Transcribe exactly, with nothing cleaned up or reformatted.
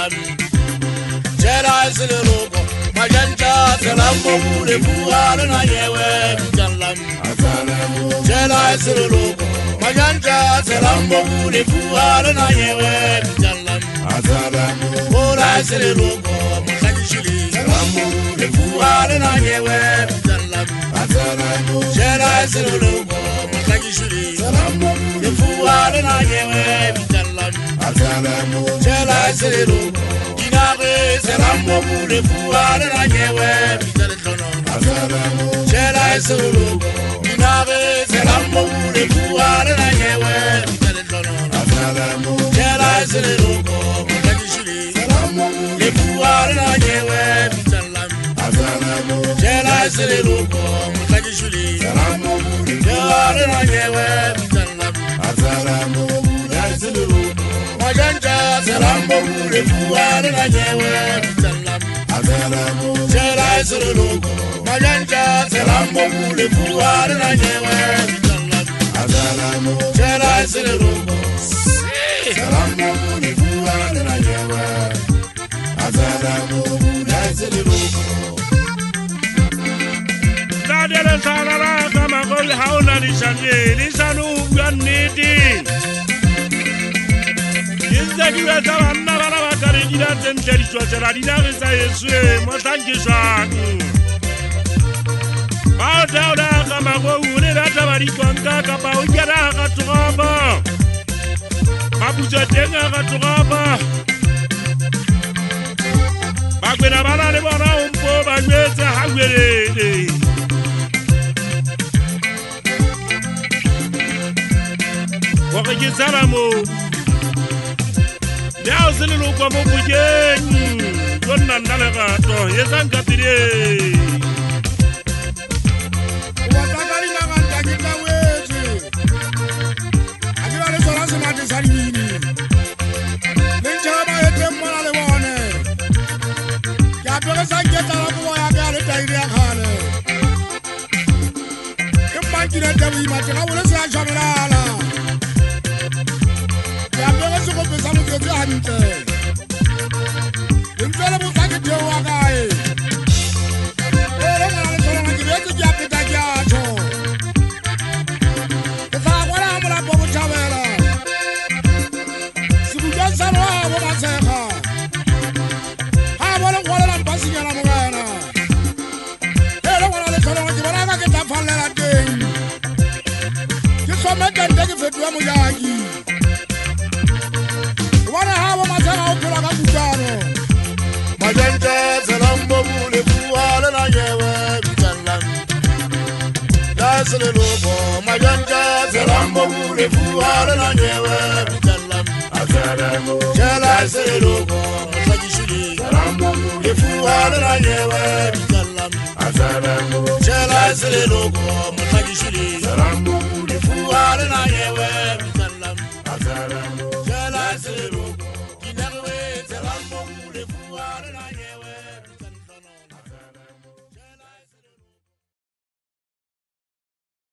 bitalam. Jela Siloko, Magenta, Salambo, the Fuara, and Yewe, bitalam. Jela Siloko, Magenta, Salambo, the Fuara, and Yewe, bitalam. Ora Siloko, Magashili, Salambo, the Fuara, and Yewe, bitalam. Jela Siloko, Magashili, Salambo, the Fuara, and Yewe, bitalam. Jela Siloko. Salambo le fuare na yewe bitalono Jela solo binare salambo le fuare na yewe bitalono Jela solo mutagishiri salambo le fuare na yewe bitalam Jela solo mutagishiri salambo le fuare na yewe bitalam Jela solo Maganja salambo le fuare na yewe bitalam Jela solo Maganja salambo le fuare na yewe bitalam Jela solo salambo le fuare na yewe Jela solo Dadele salara kama gol hauna lisani lisanu ganidi Zaki wata wana wana wakari nina tenteri tuwachara nina wisa yesue motangi shanu Mauta uda kama kwa une rata marikwanka kapa ujara katukaba Mabuja tenga katukaba Bakwena bana ne bana umpo bagweza hagwele Wakijizara mo Now send a look of again. Don't nanaga, yes, I'm Capire. What I got in my target away. I got a source of my design. Then Java had them one on the one. Yapas, I get out of what I got it. I got it. If I didn't tell you much, I would have said, Jamala. Magenta salambo le fuare na yewe bitalam Dasle lobo magenta salambo le fuare na yewe bitalam Jela se lobo mutagishiri salambo le fuare na yewe bitalam Jela se lobo mutagishiri